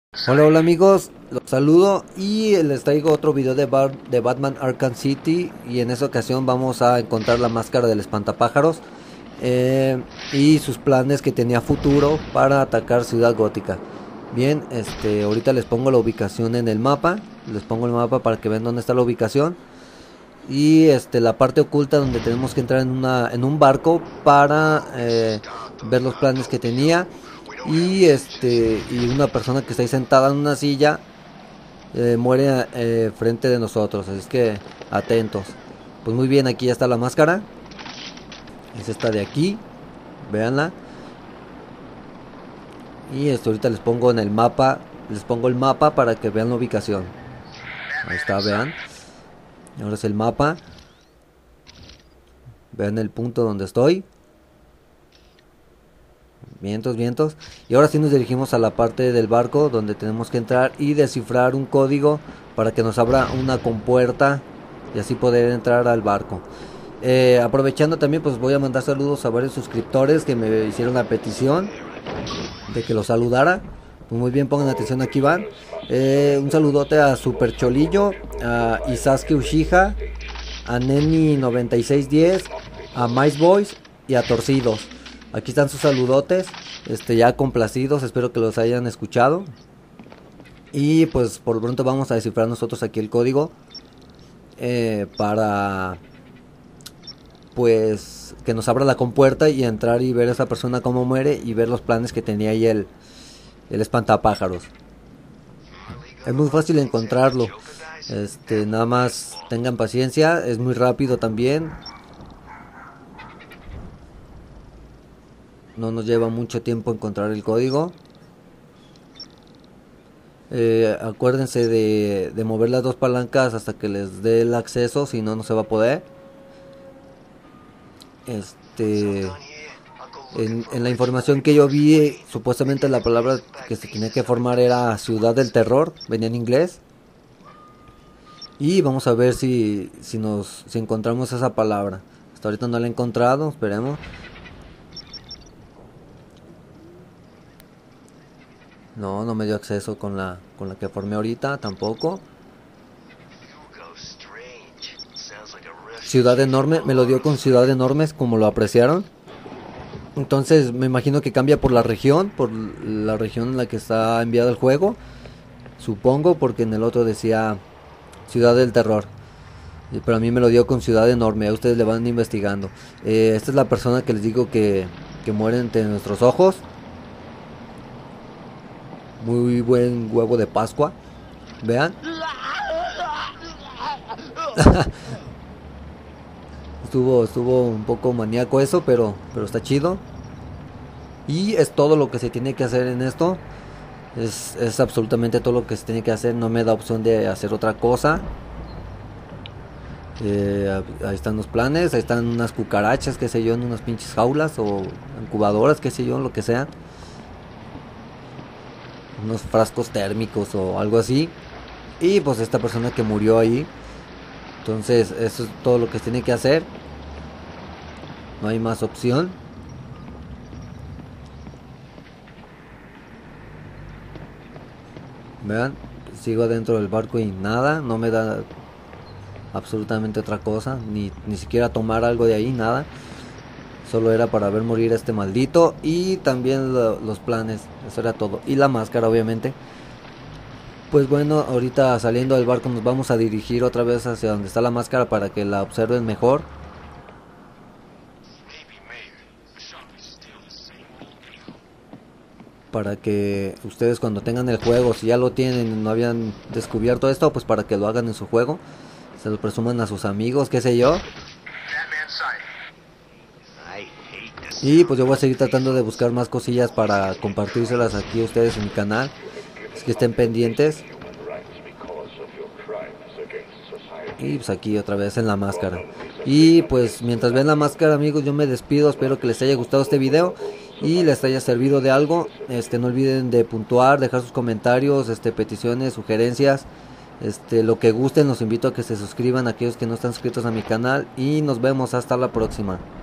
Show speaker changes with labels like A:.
A: Hola, hola amigos, los saludo y les traigo otro video de Batman Arkham City. Y en esta ocasión vamos a encontrar la máscara del espantapájaros y sus planes que tenía futuro para atacar Ciudad Gótica. Bien, ahorita les pongo la ubicación en el mapa. Les pongo el mapa para que vean dónde está la ubicación. Y la parte oculta donde tenemos que entrar en un barco para ver los planes que tenía. Y una persona que está ahí sentada en una silla muere frente de nosotros, así es que atentos. Pues muy bien, aquí ya está la máscara. Es esta de aquí, véanla. Y ahorita les pongo en el mapa, les pongo el mapa para que vean la ubicación. Ahí está, vean. Ahora es el mapa. Vean el punto donde estoy. Vientos, vientos. Y ahora sí nos dirigimos a la parte del barco donde tenemos que entrar y descifrar un código para que nos abra una compuerta y así poder entrar al barco. Aprovechando también, pues voy a mandar saludos a varios suscriptores que me hicieron la petición de que los saludara. Pues muy bien, pongan atención, aquí van. Un saludote a Super Cholillo, a Isasuke Uchiha, a Neni9610, a Mice Boys y a Torcidos. Aquí están sus saludotes, ya complacidos, espero que los hayan escuchado. Y pues por lo pronto vamos a descifrar nosotros aquí el código para pues que nos abra la compuerta y entrar y ver a esa persona cómo muere y ver los planes que tenía ahí el espantapájaros. Es muy fácil encontrarlo, nada más tengan paciencia, es muy rápido también. No nos lleva mucho tiempo encontrar el código. Acuérdense de mover las dos palancas hasta que les dé el acceso, si no, no se va a poder. En la información que yo vi, supuestamente la palabra que se tenía que formar era Ciudad del Terror, venía en inglés. Y vamos a ver si encontramos esa palabra. Hasta ahorita no la he encontrado, esperemos. No me dio acceso con la que formé ahorita, tampoco. Ciudad enorme, me lo dio con ciudad enormes, como lo apreciaron. Entonces me imagino que cambia por la región en la que está enviado el juego. Supongo, porque en el otro decía Ciudad del Terror. Pero a mí me lo dio con ciudad enorme, a ustedes le van investigando. Esta es la persona que les digo que muere entre nuestros ojos. Muy buen huevo de Pascua. Vean. estuvo un poco maníaco eso, pero está chido. Y es todo lo que se tiene que hacer en esto. Es absolutamente todo lo que se tiene que hacer. No me da opción de hacer otra cosa. Ahí están los planes. Ahí están unas cucarachas, qué sé yo, en unas pinches jaulas o incubadoras, qué sé yo, lo que sea. Unos frascos térmicos o algo así. Y pues esta persona que murió ahí. Entonces eso es todo lo que se tiene que hacer. No hay más opción. Vean, sigo dentro del barco y nada, no me da absolutamente otra cosa, ni siquiera tomar algo de ahí, nada. Solo era para ver morir a este maldito. Y también los planes, eso era todo. Y la máscara, obviamente. Pues bueno, ahorita saliendo del barco nos vamos a dirigir otra vez hacia donde está la máscara para que la observen mejor. Para que ustedes cuando tengan el juego, si ya lo tienen y no habían descubierto esto, pues para que lo hagan en su juego. Se lo presuman a sus amigos, qué sé yo. Y pues yo voy a seguir tratando de buscar más cosillas para compartírselas aquí a ustedes en mi canal. Es que estén pendientes. Y pues aquí otra vez en la máscara. Y pues mientras ven la máscara, amigos, yo me despido. Espero que les haya gustado este video y les haya servido de algo. No olviden de puntuar, dejar sus comentarios, peticiones, sugerencias, lo que gusten. Los invito a que se suscriban a aquellos que no están suscritos a mi canal. Y nos vemos hasta la próxima.